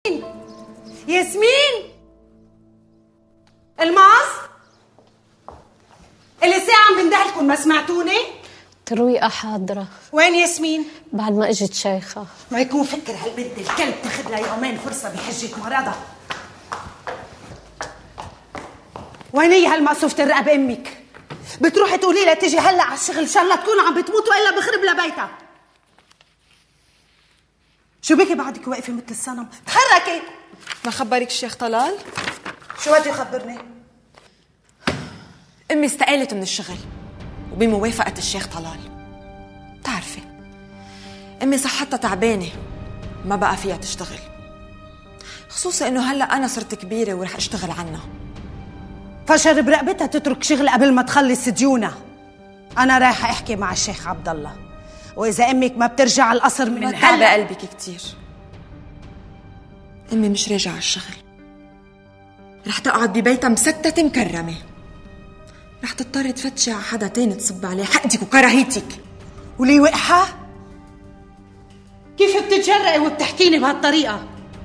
ياسمين الماس اللي ساعة عم بندهلكم، ما سمعتوني؟ ترويقة حاضرة. وين ياسمين؟ بعد ما اجت شيخة. ما يكون فكر هالبنت الكلب تاخذ لها يومين فرصة بحجة مرضها. وين هي هالمقصوفة ترقب امك؟ بتروحي تقولي لها تيجي هلا على الشغل، ان شاء الله تكون عم بتموت والا بخرب لها بيتها. شو بكي بعدك واقفة مثل الصنم؟ تحركي. ما خبرك الشيخ طلال؟ شو بده يخبرني؟ امي استقالت من الشغل وبموافقة الشيخ طلال. بتعرفي امي صحتها تعبانة، ما بقى فيها تشتغل، خصوصا انه هلا انا صرت كبيرة ورح اشتغل عنها. فشر برقبتها تترك شغل قبل ما تخلص ديونها. انا رايحة احكي مع الشيخ عبد الله، واذا امك ما بترجع على القصر من هلا قلبك كتير. امي مش راجعة على الشغل، رح تقعد ببيتها مستتة مكرمة، رح تضطر تفتشي على حدا تاني تصب عليه حقدك وكراهيتك. ولي وقحة؟ كيف بتتجرأي وبتحكيني بهالطريقة؟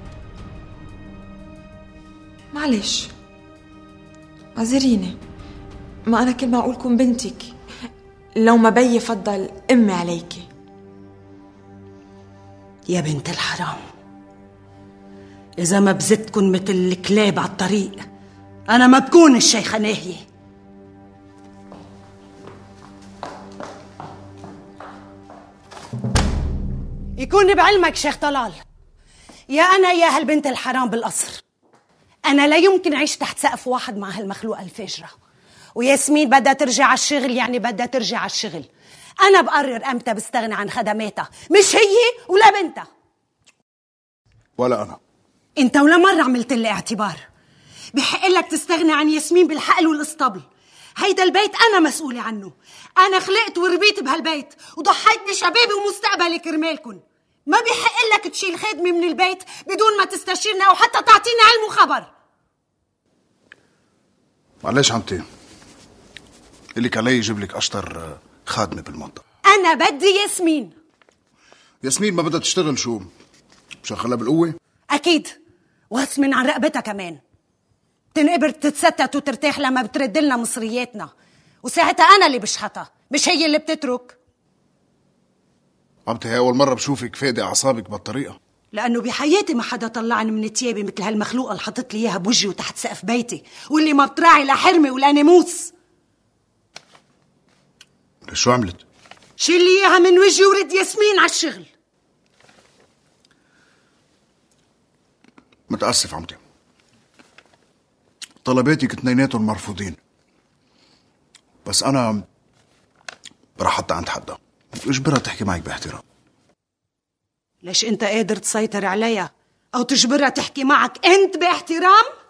معلش اعذريني، ما أنا كل ما أقول كون بنتك، لو ما بيي فضل أمي عليكي. يا بنت الحرام، إذا ما بزتكن مثل الكلاب على الطريق أنا ما بكون الشيخة ناهية. يكون بعلمك شيخ طلال، يا أنا يا هالبنت الحرام بالقصر، أنا لا يمكن أعيش تحت سقف واحد مع هالمخلوقة الفاجرة. وياسمين بدها ترجع على الشغل، يعني بدها ترجع على الشغل. أنا بقرر أمتى بستغني عن خدماتها، مش هي ولا بنتها. ولا أنا. أنت ولا مرة عملت لي اعتبار. بحق لك تستغني عن ياسمين بالحقل والاسطبل. هيدا البيت أنا مسؤولة عنه، أنا خلقت وربيت بهالبيت وضحيت بشبابي ومستقبلي كرمالكن. ما بحق لك تشيل خادمة من البيت بدون ما تستشيرنا أو حتى تعطينا علم وخبر. معلش عمتي، إلك علي يجيب لك أشطر خادمة بالمنطقة. أنا بدي ياسمين. ياسمين ما بدها تشتغل، شو مشغلها بالقوة؟ أكيد، وغصب عن رقبتها كمان. تنقبر تتستت وترتاح لما بترد لنا مصرياتنا، وساعتها أنا اللي بشحطها مش هي اللي بتترك. عمتي هي أول مرة بشوفك فادي أعصابك بهالطريقة. لأنه بحياتي ما حدا طلعني من تيابي مثل هالمخلوقة اللي حطت لي إياها بوجهي وتحت سقف بيتي، واللي ما بتراعي لا حرمة ولا ناموس. شو عملت؟ شيل لي إياها من وجهي ورد ياسمين على الشغل. متأسف عمتي، طلباتك اثنيناتهم مرفوضين، بس أنا راح حتى عند حدا واجبرها تحكي معك باحترام. ليش أنت قادر تسيطر عليها أو تجبرها تحكي معك أنت باحترام؟